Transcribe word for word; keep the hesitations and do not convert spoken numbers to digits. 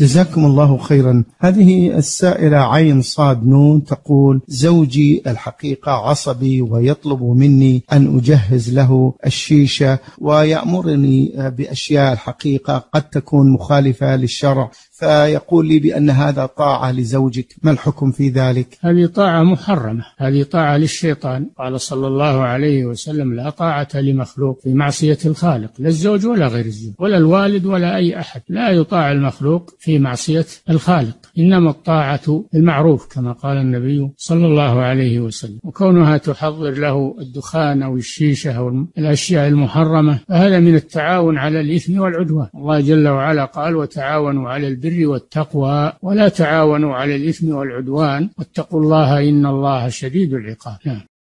جزاكم الله خيرا. هذه السائلة عين صاد نون تقول: زوجي الحقيقة عصبي ويطلب مني أن أجهز له الشيشة ويأمرني بأشياء الحقيقة قد تكون مخالفة للشرع، فيقول لي بأن هذا طاعة لزوجك، ما الحكم في ذلك؟ هذه طاعة محرمة، هذه طاعة للشيطان. قال صلى الله عليه وسلم: لا طاعة لمخلوق في معصية الخالق، لا الزوج ولا غير الزوج ولا الوالد ولا أي أحد، لا يطاع المخلوق في معصية الخالق، إنما الطاعة المعروف كما قال النبي صلى الله عليه وسلم. وكونها تحضر له الدخان أو الشيشة أو الأشياء المحرمة فهذا من التعاون على الإثم والعدوان. الله جل وعلا قال: وتعاونوا على البر والتقوى ولا تعاونوا على الإثم والعدوان واتقوا الله إن الله شديد العقاب.